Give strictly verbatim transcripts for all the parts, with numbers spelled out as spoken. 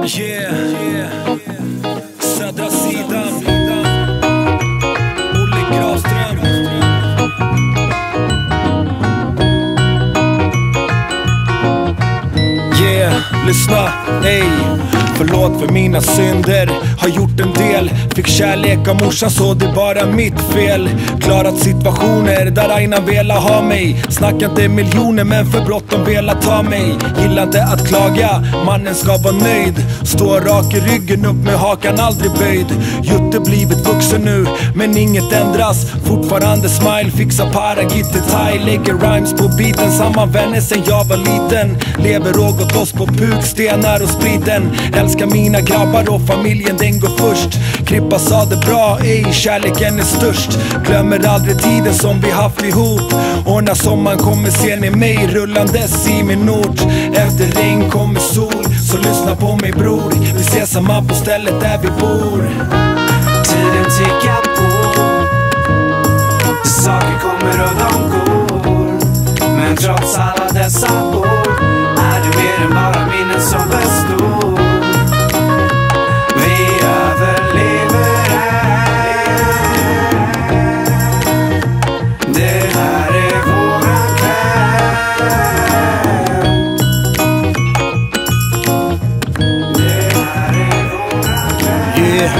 Yeah, yeah. Södra sidan Olle Gravström. Yeah, lyssna, ey. Förlåt för mina synder, har gjort en del. Fick kärlek av morsan så det är bara mitt fel. Klarat situationer där Aina velat ha mig. Snackar inte miljoner men för bråttom velat ta mig. Gillar inte att klaga, mannen ska vara nöjd. Stå rak i ryggen upp med hakan aldrig böjd. Jutte blivit vuxen nu men inget ändras. Fortfarande smile, fixa para, gitter, thai. Lägger rhymes på beaten, samma vänner sen jag var liten. Lever och gått loss på puk, stenar och spriten. Älskar mina grabbar och familjen, den går först. Krippa sa det bra, ej, kärleken är störst. Glömmer aldrig tiden som vi haft ihop. Och när sommaren kommer ser ni mig rullandes i min ort. Efter regn kommer sol, så lyssna på mig bror. Vi ses samma på stället där vi bor. Tiden tickar på, saker kommer och de går. Men trots alla dessa år är det mer än bara minnen som består. Vi överlever här. Det här är våran kväll. Det här är våran kväll. Yeah.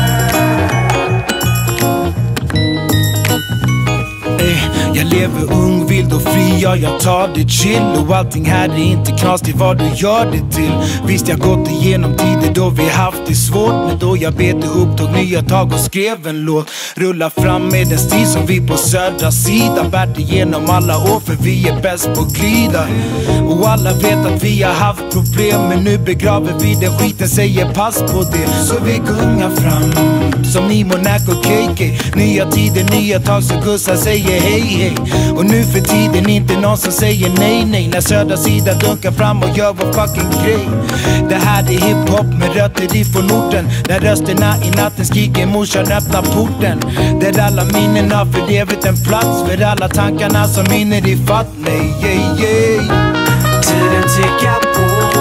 Jag lever ung, vild och fri, ja jag tar det chill. Och allting här är inte knas till vad du gör det till. Visst jag gått igenom tider då vi haft det svårt. Men då jag bete upp, tog nya tag och skrev en låt. Rulla fram med en stil som vi på södra sidan. Bärt igenom alla år för vi är bäst på glida. Och alla vet att vi har haft problem. Men nu begraver vi den skiten, säger pass på det. Så vi gungar fram som Nimo, Nack och K K. Nya tider, nya tag så gussar säger hej hej. Och nu för tiden inte någon som säger nej nej. När södra sidan dunkar fram och gör vår fucking grej. Det här är hiphop med rötter ifrån orten. Där rösterna i natten skriker morsan öppna porten. Där alla minnen har för evigt en plats. För alla tankarna som minner i fatt mig, yeah, yeah. Tiden tickar på,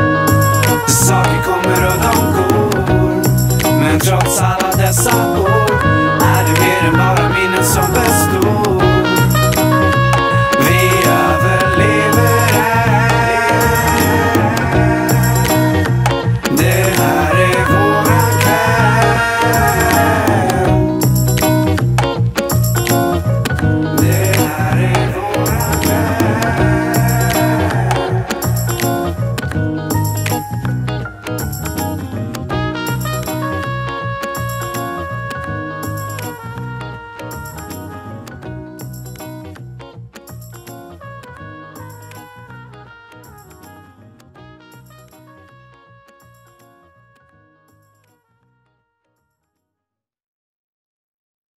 saker kommer och de går. Men trots alla dessa år